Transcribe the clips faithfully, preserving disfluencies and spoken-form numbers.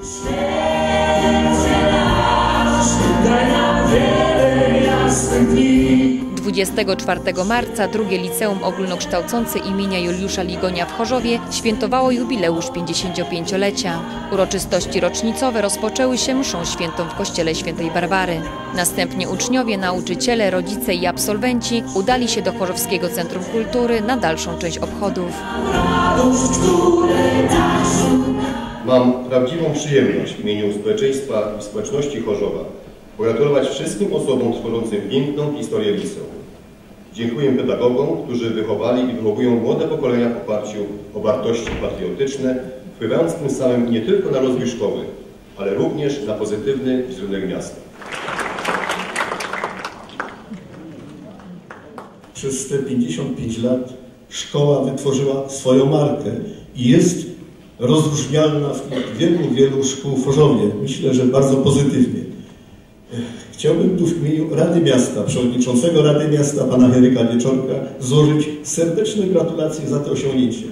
dwudziestego czwartego marca drugie Liceum Ogólnokształcące imienia Juliusza Ligonia w Chorzowie świętowało jubileusz pięćdziesięciopięciolecia. Uroczystości rocznicowe rozpoczęły się mszą świętą w kościele świętej Barbary. Następnie uczniowie, nauczyciele, rodzice i absolwenci udali się do Chorzowskiego Centrum Kultury na dalszą część obchodów. Mam prawdziwą przyjemność w imieniu społeczeństwa i społeczności Chorzowa pogratulować wszystkim osobom tworzącym piękną historię liceum. Dziękuję pedagogom, którzy wychowali i wychowują młode pokolenia w oparciu o wartości patriotyczne, wpływając tym samym nie tylko na rozwój szkoły, ale również na pozytywny wizerunek miasta. Przez te pięćdziesiąt pięć lat szkoła wytworzyła swoją markę i jest rozróżnialna w wielu, wielu szkół w Chorzowie. Myślę, że bardzo pozytywnie. Chciałbym tu w imieniu Rady Miasta, przewodniczącego Rady Miasta, pana Henryka Wieczorka, złożyć serdeczne gratulacje za to osiągnięcie.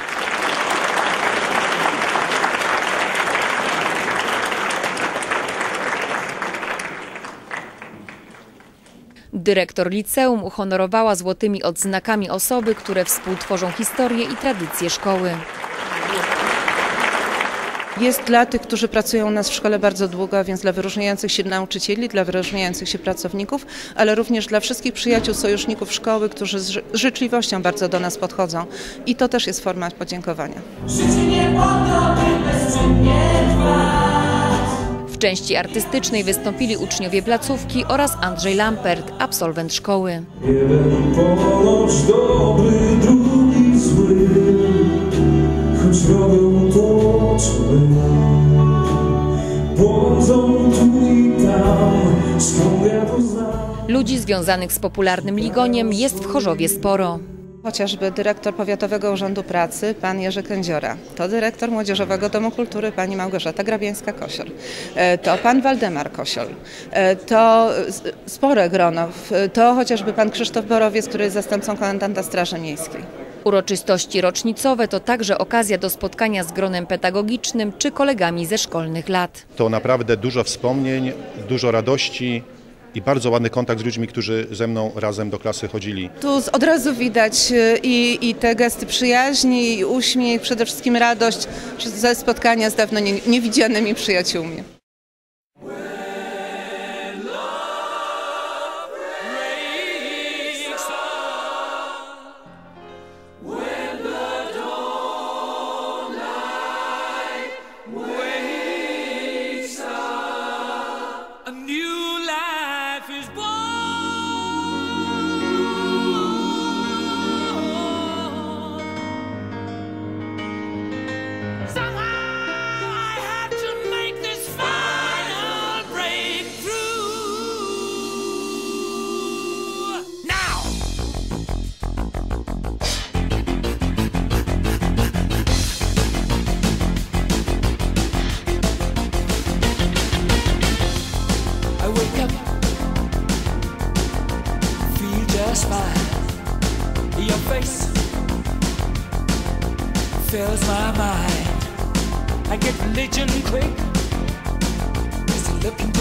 Dyrektor liceum uhonorowała złotymi odznakami osoby, które współtworzą historię i tradycje szkoły. Jest dla tych, którzy pracują u nas w szkole bardzo długo, a więc dla wyróżniających się nauczycieli, dla wyróżniających się pracowników, ale również dla wszystkich przyjaciół, sojuszników szkoły, którzy z życzliwością bardzo do nas podchodzą. I to też jest forma podziękowania. W części artystycznej wystąpili uczniowie placówki oraz Andrzej Lampert, absolwent szkoły. Jeden ponoć dobry, drugi zły, choć robią to, co my. Błądzą tu i tam, skąd ja to znam. Ludzi związanych z popularnym Ligoniem jest w Chorzowie sporo. Chociażby dyrektor Powiatowego Urzędu Pracy, pan Jerzy Kędziora, to dyrektor Młodzieżowego Domu Kultury, pani Małgorzata Grabiańska-Kosior, to pan Waldemar Kosiol, to spore grono, to chociażby pan Krzysztof Borowiec, który jest zastępcą komendanta Straży Miejskiej. Uroczystości rocznicowe to także okazja do spotkania z gronem pedagogicznym czy kolegami ze szkolnych lat. To naprawdę dużo wspomnień, dużo radości i bardzo ładny kontakt z ludźmi, którzy ze mną razem do klasy chodzili. Tu od razu widać i, i te gesty przyjaźni, i uśmiech, przede wszystkim radość ze spotkania z dawno nie, niewidzianymi przyjaciółmi. Your face fills my mind. I get religion quick. Is it looking